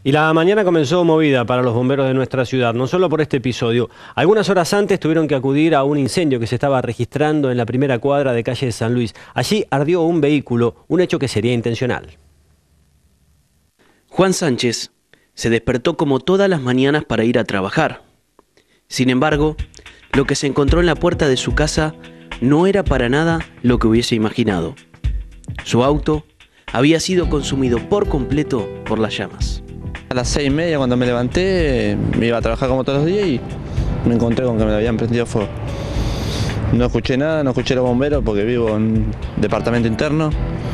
Y la mañana comenzó movida para los bomberos de nuestra ciudad, no solo por este episodio. Algunas horas antes tuvieron que acudir a un incendio que se estaba registrando en la primera cuadra de calle de San Luis. Allí ardió un vehículo, un hecho que sería intencional. Juan Sánchez se despertó como todas las mañanas para ir a trabajar. Sin embargo, lo que se encontró en la puerta de su casa no era para nada lo que hubiese imaginado. Su auto había sido consumido por completo por las llamas. A las 6:30 cuando me levanté, me iba a trabajar como todos los días y me encontré con que me habían prendido fuego. No escuché nada, no escuché a los bomberos porque vivo en un departamento interno.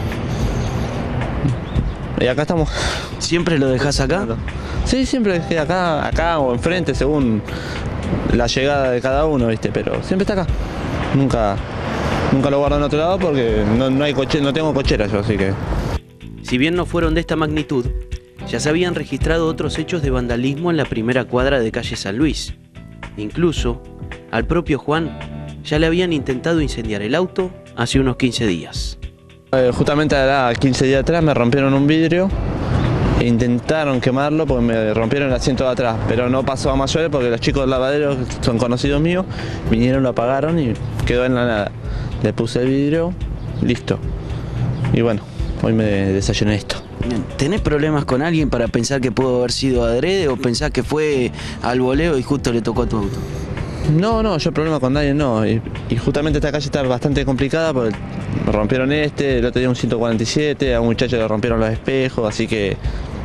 Y acá estamos. ¿Siempre lo dejás acá? Sí, siempre es que acá o enfrente según la llegada de cada uno, ¿viste? Pero siempre está acá. Nunca lo guardo en otro lado porque no tengo cochera yo, así que... Si bien no fueron de esta magnitud, ya se habían registrado otros hechos de vandalismo en la primera cuadra de calle San Luis. Incluso, al propio Juan ya le habían intentado incendiar el auto hace unos 15 días. Justamente 15 días atrás me rompieron un vidrio e intentaron quemarlo porque me rompieron el asiento de atrás, pero no pasó a mayores porque los chicos del lavadero son conocidos míos, vinieron, lo apagaron y quedó en la nada. Le puse el vidrio, listo. Y bueno, hoy me desayuné esto. ¿Tenés problemas con alguien para pensar que pudo haber sido adrede o pensás que fue al voleo y justo le tocó a tu auto? No, yo problema con nadie no. Y justamente esta calle está bastante complicada porque me rompieron el otro día un 147, a un muchacho le rompieron los espejos, así que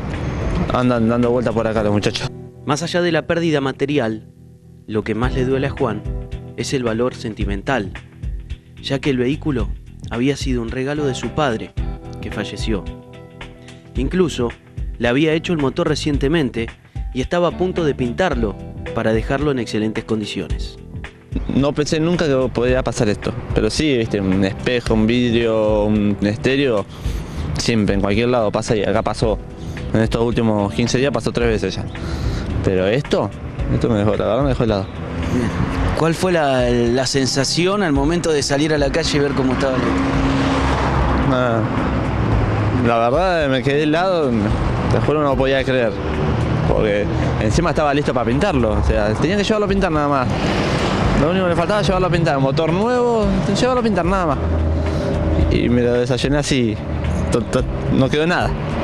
andan dando vueltas por acá los muchachos. Más allá de la pérdida material, lo que más le duele a Juan es el valor sentimental, ya que el vehículo había sido un regalo de su padre, que falleció. Incluso le había hecho el motor recientemente y estaba a punto de pintarlo para dejarlo en excelentes condiciones. No pensé nunca que podría pasar esto, pero sí, viste, un espejo, un vidrio, un estéreo, siempre, en cualquier lado pasa y acá pasó. En estos últimos 15 días pasó 3 veces ya. Pero esto me dejó, la verdad me dejó helado. ¿Cuál fue la sensación al momento de salir a la calle y ver cómo estaba el auto? La verdad me quedé helado, te juro no lo podía creer. Porque encima estaba listo para pintarlo, o sea, tenía que llevarlo a pintar nada más. Lo único que le faltaba era llevarlo a pintar, motor nuevo, llevarlo a pintar nada más. Y me lo desayuné así, no quedó nada.